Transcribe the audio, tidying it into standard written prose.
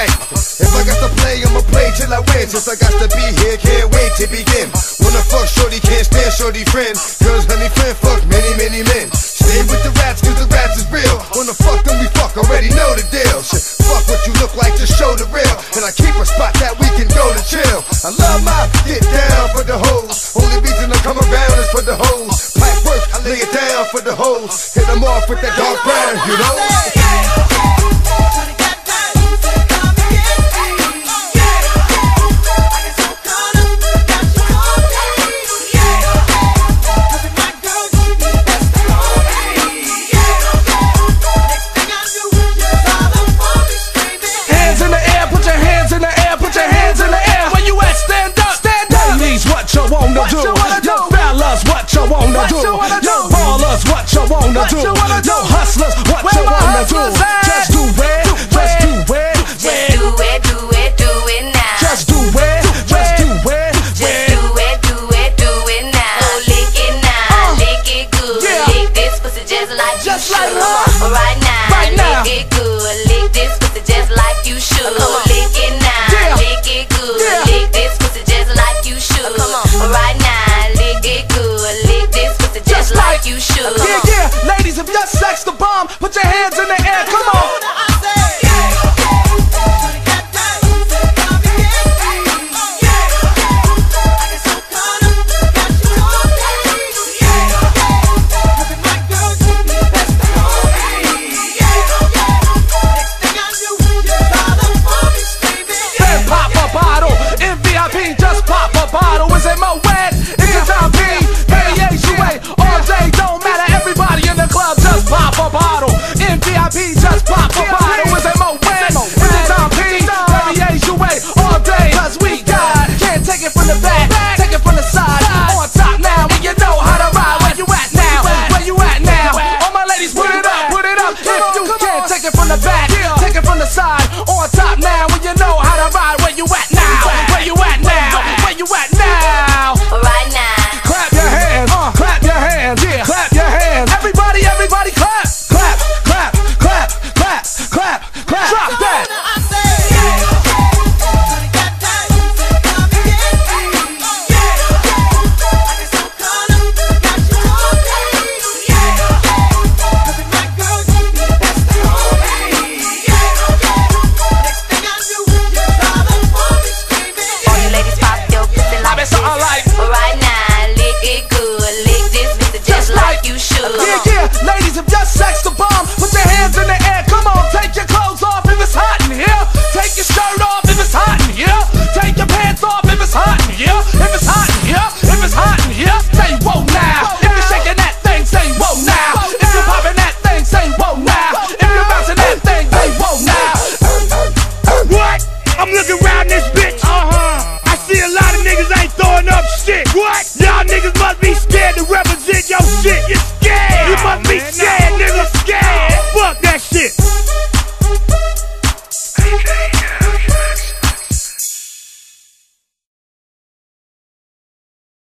right. If I got to play, I'ma play till I win. Since I got to be here, can't wait to begin. Wanna fuck shorty, can't stand shorty friend. Girls, honey, friend, fuck many, many men. Stay with the rats, cause the rats is real. Wanna fuck them, we fuck, already know the deal. Shit, fuck what you look like, just show the real. And I keep a spot that we can go to chill. I love my get down for the hoes. Only reason I come around is for the hoes. Pipe work, I lay it down for the hoes. Hit them off with that dark brown, you know? Yo, hustlers, what you wanna do? Just do it, just do it, just do it, do it, do it now. Just do it, just do it, just do it, do it, do it now. Oh, lick it now, lick it good. Lick this pussy just like you should. Right now, lick it good. Lick this pussy just like you should.